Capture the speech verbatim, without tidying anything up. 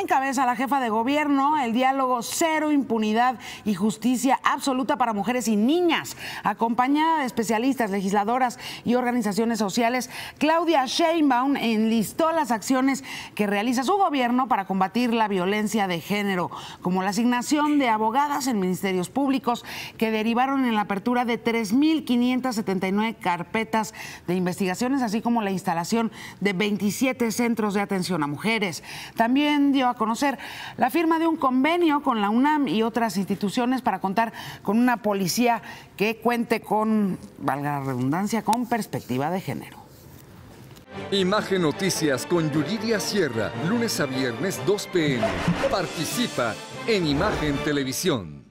Encabeza la jefa de gobierno el diálogo Cero Impunidad y Justicia Absoluta para Mujeres y Niñas. Acompañada de especialistas, legisladoras y organizaciones sociales, Claudia Sheinbaum enlistó las acciones que realiza su gobierno para combatir la violencia de género, como la asignación de abogadas en ministerios públicos que derivaron en la apertura de tres mil quinientas setenta y nueve carpetas de investigaciones, así como la instalación de veintisiete centros de atención a mujeres. También dio a conocer la firma de un convenio con la UNAM y otras instituciones para contar con una policía que cuente con, valga la redundancia, con perspectiva de género. Imagen Noticias con Yuridia Sierra, lunes a viernes dos p m Participa en Imagen Televisión.